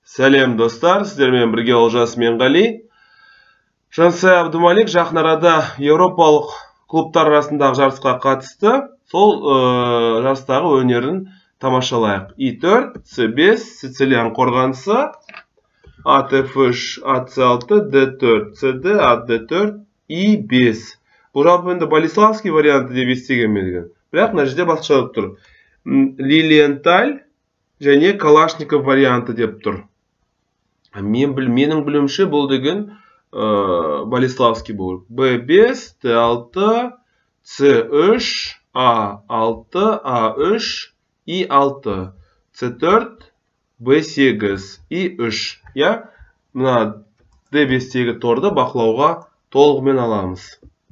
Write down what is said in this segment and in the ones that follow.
Сәлем достар, сіздермен бірге Олжас мен Ғали. Жансая Абдумалик жақын арада еуропалық клубтар арасындағы жарысқа қатысты. Сол жарыстағы өнерін тамашалайық. I4, C5, Сицилиян қорғанысы, ATF3, AC6, D4, CD, AD4, I5. Бұл жалпы енді Болеславский варианты деп естіген мен. Бірақ мына жерде басқаша тұр. Лилиенталь және Калашников варианты деп тұр. Менің білімше бұл деген Болеславский бұл. B5, T6, C3, A6, A3, I6, C4, B8, I3. Мына D5-тегі торды бақылауға толығымен аламыз.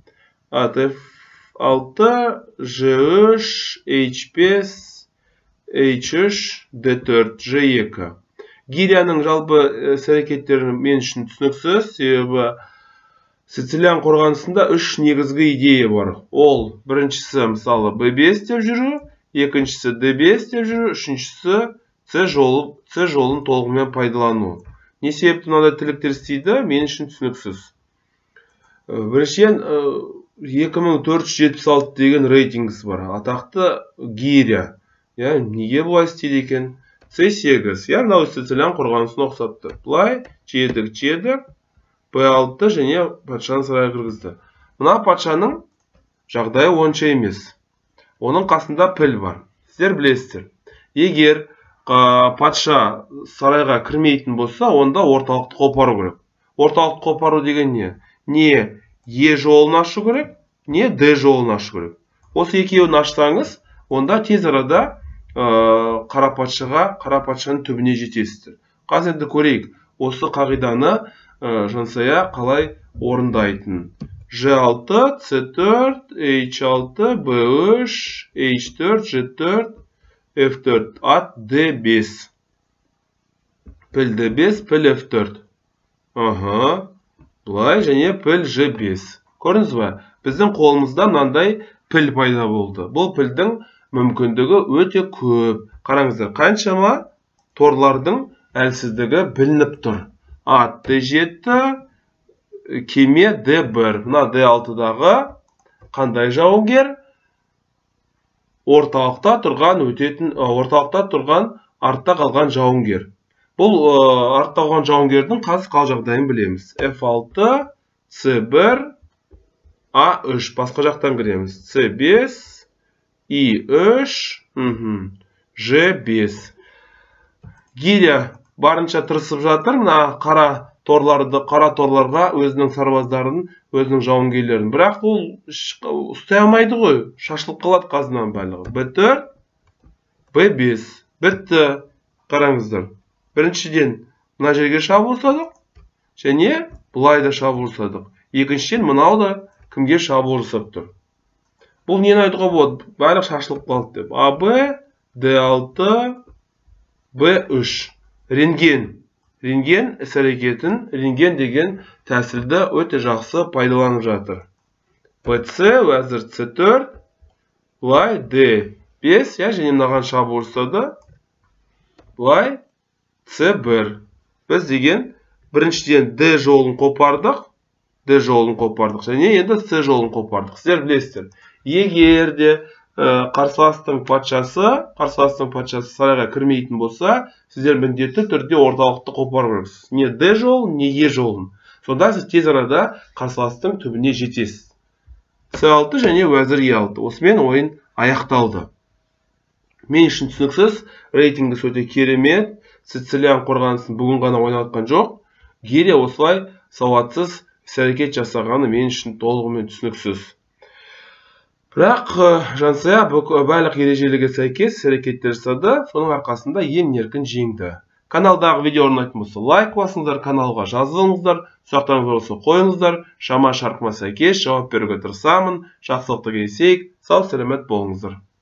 ATF6, G3, H5, H3, D4, G2. Гирияның жалпы әрекеттері мен үшін түсініксіз, себебі Сицилиян қорғанысында 3 негізгі идея бар. Ол біріншісі мысалы B5 деп жүру, екіншісі D5 деп жүру, үшіншісі C жолын толығымен пайдалану. Не себепті мынандай тірліктер істейді, мен үшін түсініксіз. Біріншіден 2476 деген рейтингісі бар. Атақты Гирия. Неге бұлай істейді екен? C8, мынау Сицилиян қорғанысын ұқсатты. Бұлай жедік, B6 және патшаны сарайға кіргізді. Мына патшаның жағдайы онша емес. Оның қасында піл бар. Сіздер білесіздер. Егер патша сарайға кірмейтін болса, онда орталықты қопару керек. Орталықты қопару деген не? Не E жолын ашу керек, не D жолын ашу керек. Осы екеуін ашсаңыз, онда тез арада қара патшаның түбіне жетесіздер. Қазір енді көрейік, осы қағиданы Жансая қалай орындайтын. G6, C4, H6, B3, H4, G4, F4, at D5. Піл D5, піл F4. Бұлай және піл G5. Көрдіңіз бе? Біздің қолымызда мынандай піл пайда болды. Бұл пілдің мүмкіндігі өте көп. Қараңыздар, қаншама торлардың әлсіздігі білініп тұр. Ат D7, кеме D1. Мына D6-дағы қандай жауынгер? Орталықта тұрған артта қалған жауынгер. Бұл артта қалған жауынгердің қазір қал жағдайын білеміз. F6, C1, A3. Басқа жақтан кіреміз. C5, I3, G5. Гирия барынша тырысып жатыр, мына қара торларға өзінің сарбаздарын, өзінің жауынгерлерін. Бірақ ол ұстай алмайды ғой, шашылып қалады қазынан барлығы. B4, B5. Бітті. Қараңыздар. Біріншіден мына жерге шабуыл жасадық, және бұлай да шабуыл жасадық. Екіншіден мынау да кімге шабуыл жасап тұр. Бұл нені айтуға болады? Барлық шашылып қалды деп. AB, D6, B3. Рентген іс-әрекетін, рентген деген тәсілді өте жақсы пайдаланып жатыр. PC, әзір C4, бұлай D5, және мынаған шабуыл жасады. Бұлай C1. Біз деген біріншіден D жолын қопардық, және енді C жолын қопардық. Сіздер білесіздер. Егер де қарсыластың патшасы сарайға кірмейтін болса, сіздер міндетті түрде орталықты қопару керексіз. Не D жолын, не E жолын. Сонда сіз тез арада қарсыластың түбіне жетесіз. C6 және уәзір E6. Осымен ойын аяқталды. Мен үшін түсініксіз, рейтингі өте керемет. Сицилиян қорғанысын бүгін ғана ойнатқан жоқ. Гирия осылай сауатсыз іс-әрекет жасағаны мен үшін толығымен түсініксіз. Бірақ Жансая барлық ережелерге сәйкес әрекеттер жасады, соның арқасында емін еркін жеңді. Каналдағы видео ұнайтын болса лайк басыңыздар, каналға жазылыңыздар, сұрақтарыңыз болса қойыңыздар, шама шарқыма сәйкес жауап беруге тырысамын. Жақсылықты тілейік, сау саламат болыңыздар.